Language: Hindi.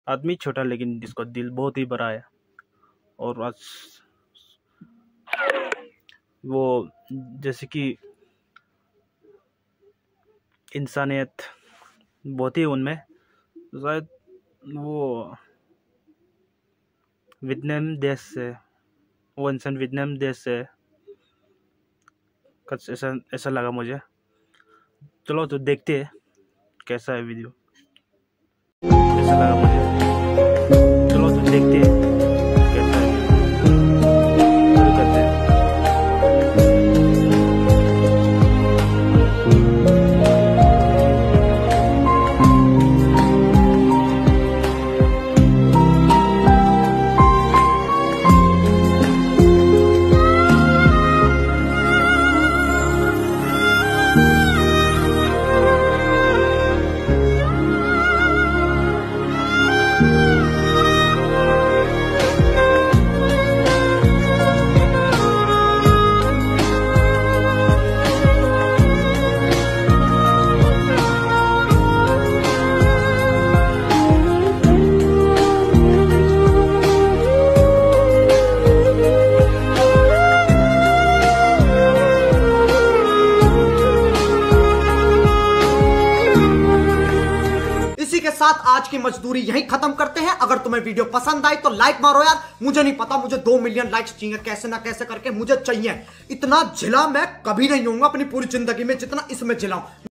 आदमी छोटा लेकिन इसका दिल बहुत ही बड़ा है। और आज वो जैसे कि इंसानियत बहुत ही उनमें, शायद वो वियतनाम देश से, वो इंसान वियतनाम देश से, कुछ ऐसा लगा मुझे। चलो तो देखते हैं कैसा है वीडियो, कैसा लगा मुझे। चलो तो देखते हैं कैसा है वीडियो, शुरू करते हैं। इसी के साथ आज की मजदूरी यहीं खत्म करते हैं। अगर तुम्हें वीडियो पसंद आई तो लाइक मारो यार। मुझे नहीं पता, मुझे 2 मिलियन लाइक्स चाहिए, कैसे ना कैसे करके मुझे चाहिए। इतना झिला मैं कभी नहीं होऊंगा अपनी पूरी जिंदगी में जितना इसमें झिला हूं।